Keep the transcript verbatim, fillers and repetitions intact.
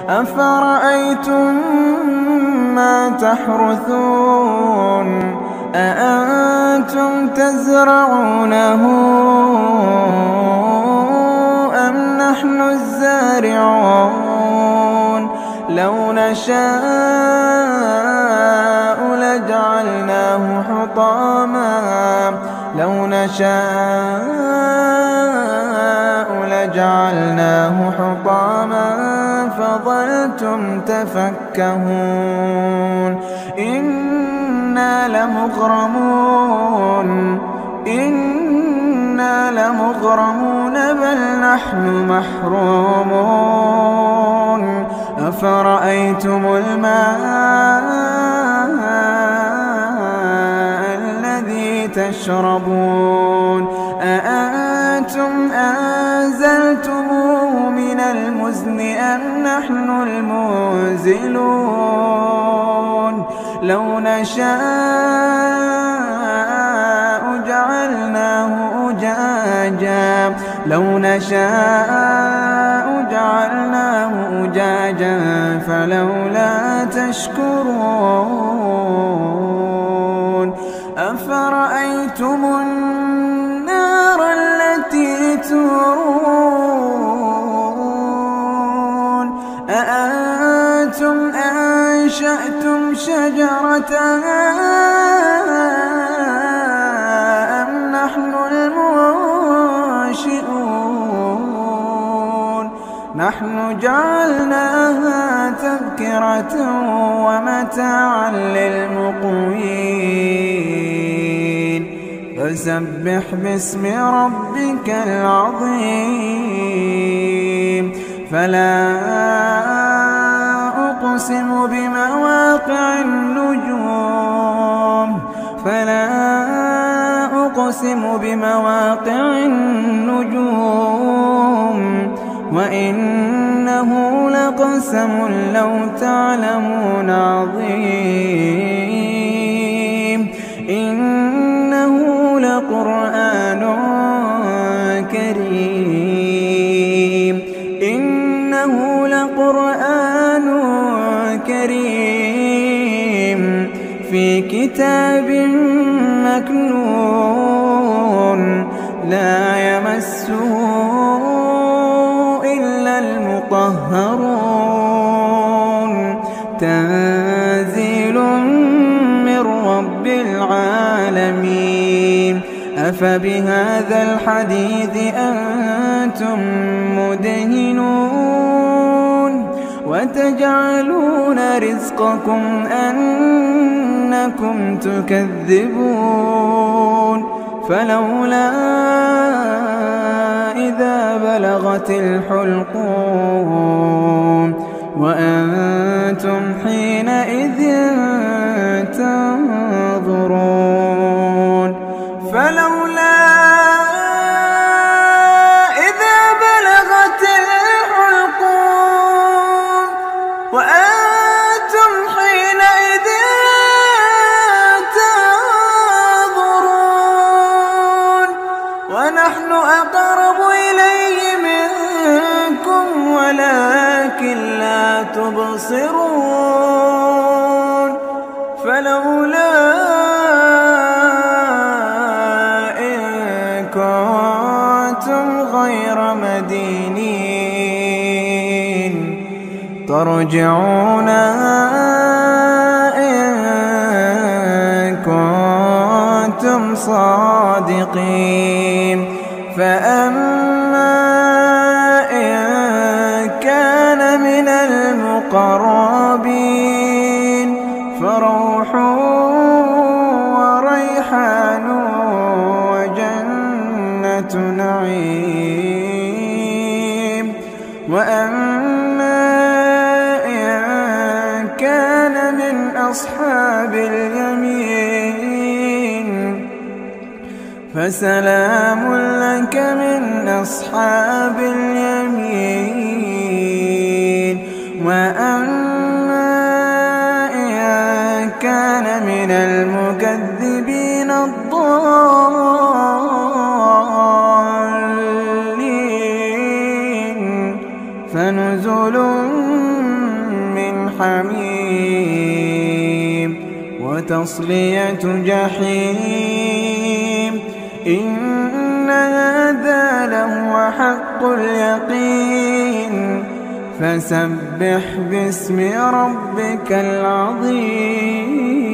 أفرأيتم ما تحرثون أأنتم تزرعونه أم نحن الزارعون لو نشاء لجعلناه حطاما لو نشاء لجعلناه حطاما فظلتم تفكهون إنا لمغرمون إنا لمغرمون بل نحن محرومون أفرأيتم الماء الذي تشربون أأنتم أنزلتموه من المزن أم نحن المنزلون لو نشاء جعلناه أجاجا لو نشاء جعلناه أجاجا فلولا تشكرون أفرأيتم النار التي تورون أأنتم أنشأتم شجرتها أم نحن المنشئون نحن جعلناها تذكرة ومتاعا للمقوين فسبح باسم ربك العظيم فلا أقسم بمواقع النجوم فلا أقسم بمواقع النجوم وإنه لقسم لو تعلمون عظيم إنه لقرآن كريم إنه لقرآن كريم في كتاب مكنون لا يمسه إلا المطهرون تنزيل من رب العالمين أفبهذا الحديث أنتم مدهنون وتجعلون رزقكم أنكم تكذبون فلولا إذا بلغت الحلقوم وأنتم حينئذ تنظرون فلولا إذا بلغت الحلقوم وأنتم حينئذ تنظرون ونحن أقرب إليه منكم ولكن لا تبصرون فلولا إن كنتم غير مدينين ترجعونها إن كنتم صادقين فأما إن كان من المقربين فروح وريحان وجنة نعيم وأما إن كان من أصحاب اليمين فسلام لك من أصحاب اليمين وأما إن كان من المكذبين الضالين فنزل حميم وتصلية جحيم إن هذا لهو حق اليقين فسبح باسم ربك العظيم.